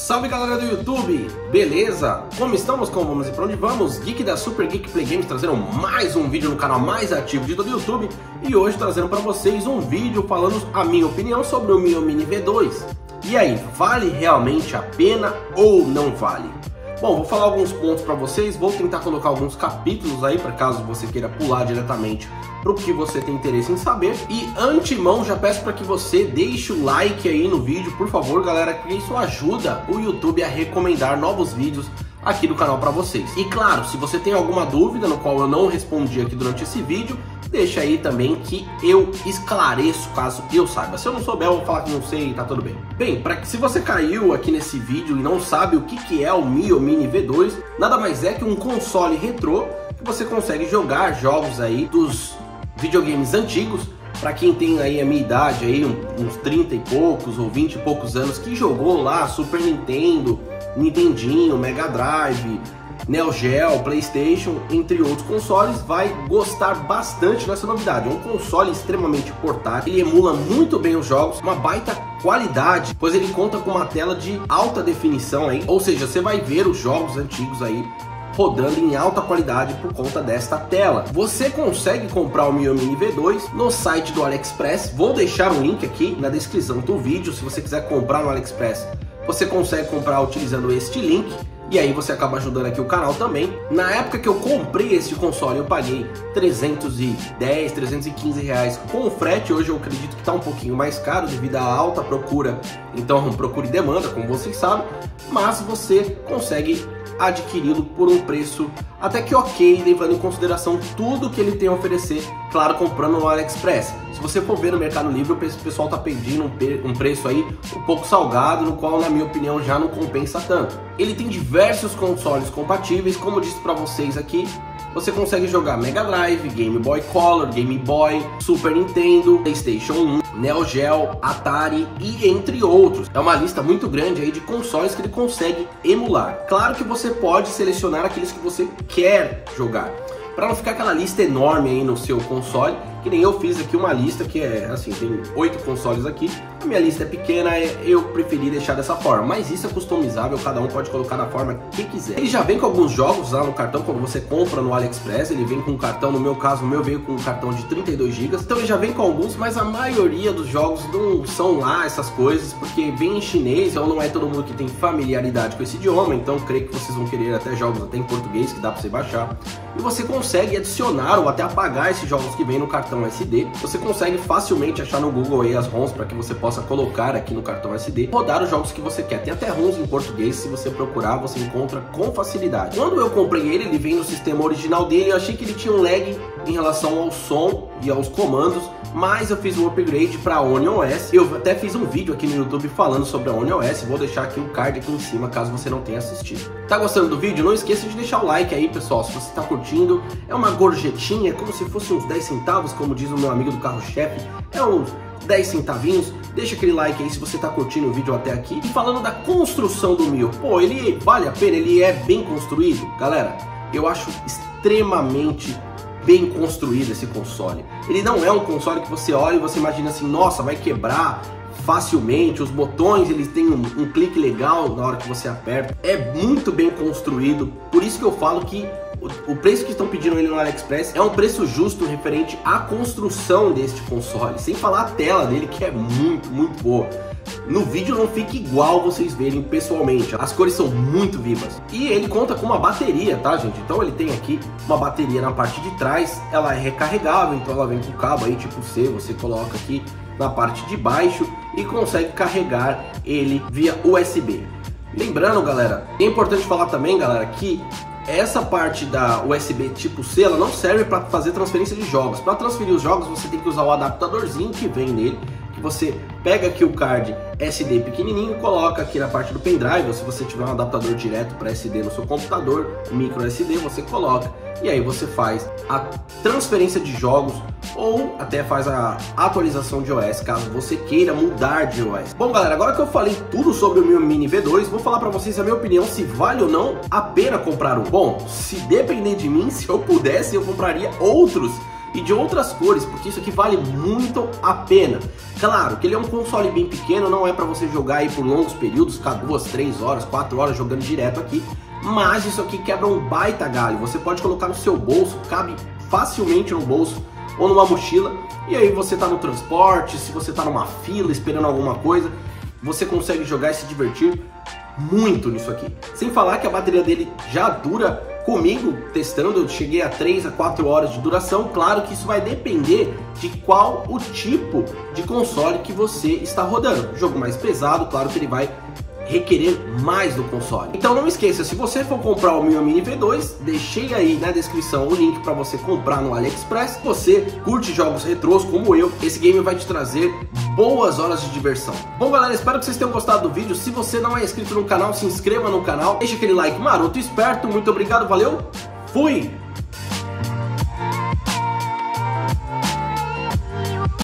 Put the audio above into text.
Salve galera do YouTube, beleza? Como estamos, como vamos e pra onde vamos? Geek da Super Geek Play Games trazendo mais um vídeo no canal mais ativo de todo o YouTube. E hoje trazendo pra vocês um vídeo falando a minha opinião sobre o Mio Mini V2. E aí, vale realmente a pena ou não vale? Bom, vou falar alguns pontos pra vocês, vou tentar colocar alguns capítulos aí para caso você queira pular diretamente pro que você tem interesse em saber. E antemão já peço para que você deixe o like aí no vídeo, por favor, galera, que isso ajuda o YouTube a recomendar novos vídeos aqui do canal para vocês. E claro, se você tem alguma dúvida no qual eu não respondi aqui durante esse vídeo, deixa aí também que eu esclareço caso eu saiba. Se eu não souber, eu vou falar que não sei e tá tudo bem. Bem, se você caiu aqui nesse vídeo e não sabe o que é o Mio Mini V2, nada mais é que um console retrô que você consegue jogar jogos aí dos videogames antigos. Para quem tem aí a minha idade, aí, uns 30 e poucos ou 20 e poucos anos, que jogou lá Super Nintendo, Nintendinho, Mega Drive, Neo Geo, PlayStation, entre outros consoles, vai gostar bastante dessa novidade. É um console extremamente portátil, ele emula muito bem os jogos, uma baita qualidade, pois ele conta com uma tela de alta definição aí, ou seja, você vai ver os jogos antigos aí rodando em alta qualidade por conta desta tela. Você consegue comprar o Mio Mini V2 no site do AliExpress, vou deixar um link aqui na descrição do vídeo. Se você quiser comprar no AliExpress, você consegue comprar utilizando este link, e aí você acaba ajudando aqui o canal também. Na época que eu comprei esse console, eu paguei 310, 315 reais com frete. Hoje eu acredito que está um pouquinho mais caro devido à alta procura, então procura e demanda, como vocês sabem, mas você consegue adquiri-lo por um preço até que ok, levando em consideração tudo que ele tem a oferecer, claro, comprando no AliExpress. Se você for ver no Mercado Livre, o pessoal tá pedindo um preço aí um pouco salgado, no qual na minha opinião já não compensa tanto. Ele tem diversos consoles compatíveis, como eu disse para vocês aqui. Você consegue jogar Mega Drive, Game Boy Color, Game Boy, Super Nintendo, PlayStation 1, Neo Geo, Atari e entre outros. É uma lista muito grande aí de consoles que ele consegue emular. Claro que você pode selecionar aqueles que você quer jogar, para não ficar aquela lista enorme aí no seu console, que nem eu fiz aqui uma lista que é assim, tem 8 consoles aqui, a minha lista é pequena, eu preferi deixar dessa forma, mas isso é customizável, cada um pode colocar da forma que quiser. Ele já vem com alguns jogos lá no cartão, quando você compra no AliExpress, ele vem com um cartão, no meu caso, o meu veio com um cartão de 32 GB, então ele já vem com alguns, mas a maioria dos jogos não são lá essas coisas, porque vem em chinês, então não é todo mundo que tem familiaridade com esse idioma, então creio que vocês vão querer até jogos até em português, que dá para você baixar, e você consegue adicionar ou até apagar esses jogos que vem no cartão SD. Você consegue facilmente achar no Google aí as ROMs para que você possa colocar aqui no cartão SD, rodar os jogos que você quer. Tem até ROMs em português, se você procurar você encontra com facilidade. Quando eu comprei ele, ele vem no sistema original dele, eu achei que ele tinha um lag em relação ao som e aos comandos, mas eu fiz um upgrade para One OS. Eu até fiz um vídeo aqui no YouTube falando sobre a One OS, vou deixar aqui o card aqui em cima caso você não tenha assistido. Tá gostando do vídeo? Não esqueça de deixar o like aí, pessoal, se você tá curtindo. É uma gorjetinha, como se fosse uns 10 centavos, como diz o meu amigo do carro-chefe, é uns 10 centavinhos. Deixa aquele like aí se você tá curtindo o vídeo até aqui. E falando da construção do Mio, pô, ele vale a pena, ele é bem construído? Galera, eu acho extremamente bem construído esse console. Ele não é um console que você olha e você imagina assim, nossa, vai quebrar facilmente, os botões eles têm um clique legal na hora que você aperta, é muito bem construído, por isso que eu falo que o preço que estão pedindo ele no AliExpress é um preço justo referente à construção deste console, sem falar a tela dele que é muito boa. No vídeo não fica igual vocês verem pessoalmente, as cores são muito vivas. E ele conta com uma bateria, tá gente? Então ele tem aqui uma bateria na parte de trás, ela é recarregável, então ela vem com cabo aí tipo C, você coloca aqui na parte de baixo e consegue carregar ele via USB. Lembrando, galera, é importante falar também, galera, que essa parte da USB tipo C, ela não serve para fazer transferência de jogos. Para transferir os jogos, você tem que usar o adaptadorzinho que vem nele, que você pega aqui o card SD pequenininho, coloca aqui na parte do pendrive, ou se você tiver um adaptador direto para SD no seu computador, micro SD, você coloca, e aí você faz a transferência de jogos ou até faz a atualização de OS, caso você queira mudar de OS. Bom, galera, agora que eu falei tudo sobre o Mio Mini V2, vou falar para vocês a minha opinião, se vale ou não a pena comprar um. Bom, se depender de mim, se eu pudesse, eu compraria outros e de outras cores, porque isso aqui vale muito a pena. Claro que ele é um console bem pequeno, não é para você jogar aí por longos períodos, ficar 2, 3 horas, 4 horas jogando direto aqui, mas isso aqui quebra um baita galho. Você pode colocar no seu bolso, cabe facilmente no bolso ou numa mochila, e aí você tá no transporte, se você tá numa fila esperando alguma coisa, você consegue jogar e se divertir muito nisso aqui. Sem falar que a bateria dele já dura, comigo testando, eu cheguei a 3 a 4 horas de duração. Claro que isso vai depender de qual o tipo de console que você está rodando. Jogo mais pesado, claro que ele vai requerer mais do console. Então não esqueça, se você for comprar o Mi Mini V2, deixei aí na descrição o link para você comprar no AliExpress. Se você curte jogos retrôs como eu, esse game vai te trazer boas horas de diversão. Bom galera, espero que vocês tenham gostado do vídeo. Se você não é inscrito no canal, se inscreva no canal, deixa aquele like maroto e esperto. Muito obrigado, valeu, fui!